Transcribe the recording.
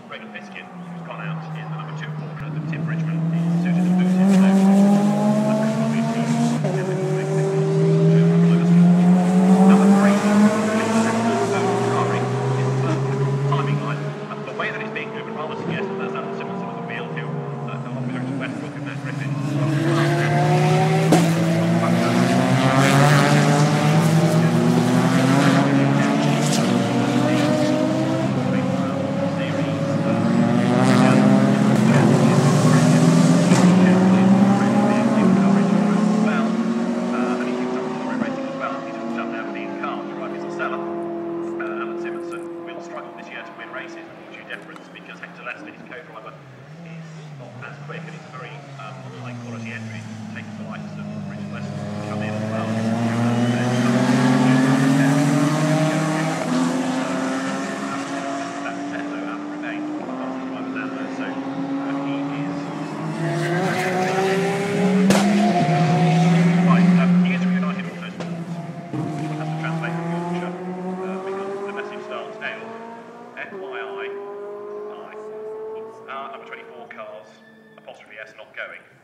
Regan Fiskin, who's gone out in the number 2 corner, the Tim Bridgman is suited and booted, so obviously number 3, Ferrari, is the first timing line. The way that it's being driven rather suggests that that's Alan Simonsen with the wheel, who along with Richard Westbrook and Matt Griffin. Because Hector Lester, his co-driver, is not as quick and it's a very high quality entry. It takes the likes of Richard Lester to come in as well. He is from United Autosports, which one has to translate from Yorkshire because the message starts FYI. Number 24 cars, apostrophe S, not going.